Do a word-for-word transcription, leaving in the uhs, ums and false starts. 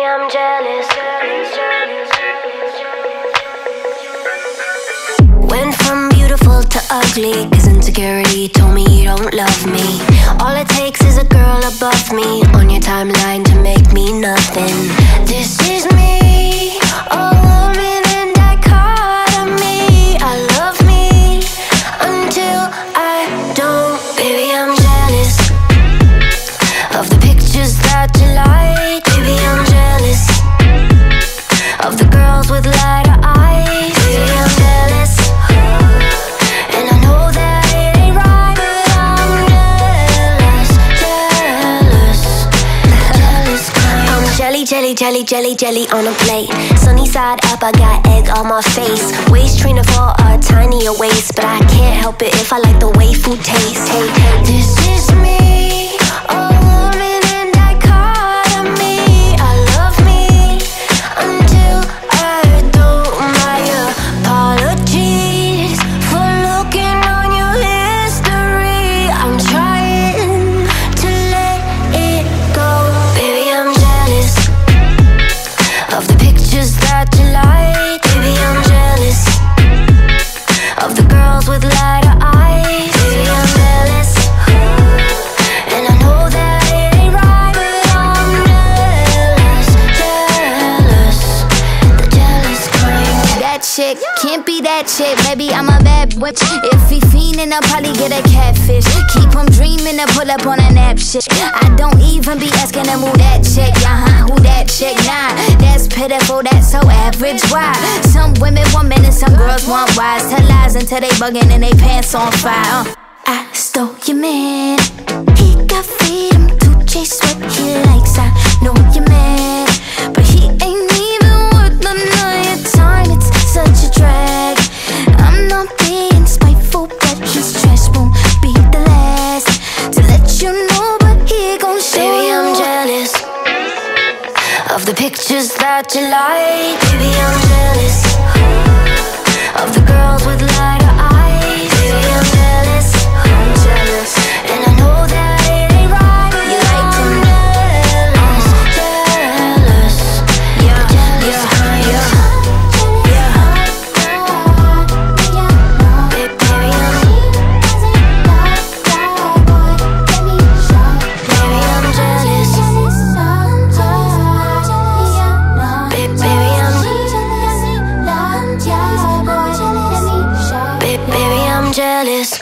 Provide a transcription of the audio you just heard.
I'm jealous. Went from beautiful to ugly, cause insecurity told me you don't love me. All it takes is a girl above me on your timeline to make me nothing. This is me, a woman in dichotomy. I love me until I don't. Baby, I'm jealous of the pictures that you like. Baby, I'm jealous of the girls with lighter eyes. Baby, I'm jealous, and I know that it ain't right, but I'm jealous, jealous, jealous kind. I'm jelly, jelly, jelly, jelly, jelly on a plate. Sunny side up, I got egg on my face. Waist trainer for a tinier waist, but I can't help it if I like the way food tastes. Hey, hey, this is me, a woman in dichotomy. I love me until I don't. My apologies for looking on your history. I'm trying to let it go. Baby, I'm jealous of the pictures that you like. Baby, I'm jealous of the girls with lighter eyes. Baby, I'm jealous, and I know that it ain't right, but I'm jealous, jealous, the jealous kind. That chick can't be that chick, baby, I'm a bad witch. If he fiendin', I'll probably get a catfish. Keep him dreamin' to pull up on a nap shit. I don't even be asking him who that chick, uh-huh, who that chick, nah. That's pitiful, that's so average, why? Some women want men and some girls want wise. Tell lies until they buggin' and they pants on fire. uh. I stole your man, he got freedom to chase what he likes. I know you're mad, but he ain't even worth none of your time. It's such a drag. I'm not being spiteful, but his trash won't be the last to let you know, but he gon' show. Baby, I'm you. jealous of the pictures that you like. Baby, I'm jealous of the girls with lighter eyes. Baby, I'm jealous, I'm jealous, and I know that it ain't right, but you like I'm jealous, jealous, yeah, the jealous kind. Yeah, Baby, baby, I'm Baby, I'm jealous. Baby, baby, I'm Baby, baby, I'm jealous.